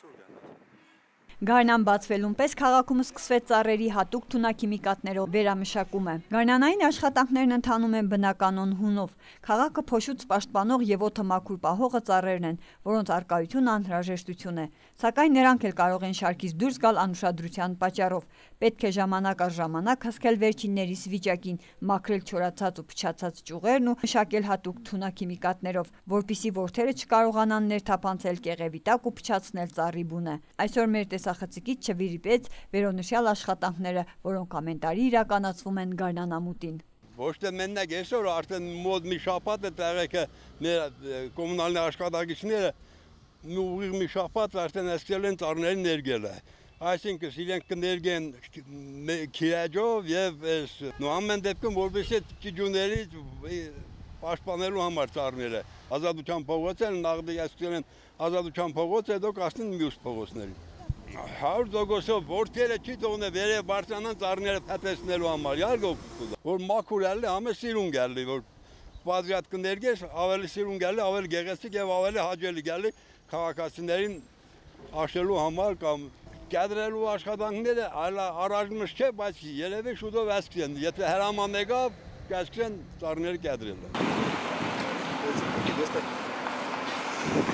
Գարնան բացվելուն պես քաղաքում սկսվեց ծառերի հատուկ թունաքիմիկատներով վերամշակումը։ Գարնանային աշխատանքներն ընթանում են բնականոն հունով։ Քաղաքը փոշուց պաշտպանող եւ օդը մաքուր պահողը ծառերն են, որոնց առկայությունը անհրաժեշտություն է։ Սակայն նրանք էլ կարող են շարքից դուրս գալ անուշադրության պատճառով։ Պետք է ժամանակ առ ժամանակ հսկել վերջիններիս վիճակին, մաքրել չորացած ու փչացած ճյուղերն ու մշակել հատուկ թունաքիմիկատներով, որպիսի որդերը չկարողանան ներթափանցել կեղևի տակ ու փչացնել ծառի բունը։ Այսօր մեր տեսախցիկից չվիրիպեց վերոնշյալ աշխատանքները, որոնք ամեն տարի իրականացվում են գարնանամուտին։ Ոչ թե մենակ այսօր արդեն մոտ մի շաբաթ է տեղեքը մեր կոմունալի աշխատակիցները ուղիղ մի շաբաթ արդեն սկսել են ծառերին ներգելը։ Այսինքն իրենք կներգեն քիաջով եւ ամեն դեպքում որպեսզի ճիջուներից պաշտպանելու համար ծառները ազատության փողոցը նախ սկսել են ազատության փողոցը հետո կասնեն մյուս փողոցներին 100% որդերը չի թողնե վերև բարձրանան ծառները փեփեսնելու համար յարգո որ մաքուր ալի ամեն սիրուն գալի որ բազրատ կներգես ավելի սիրուն գալի ավելի գեղեցիկ եւ ավելի հաճելի գալի քաղաքացիներին աշելու համար կամ կադրելու աշխատանքները առայժմ չէ, բայց երևի շուտով ասկսեն, եթե հրաման եկավ, կասկսեն ծառները կադրել։